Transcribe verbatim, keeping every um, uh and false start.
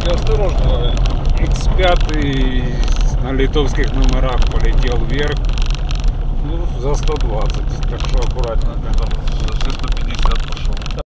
водитель осторожно. икс пять на литовских номерах полетел вверх, ну, за сто двадцать, так что аккуратно. Там за сто пятьдесят пошел.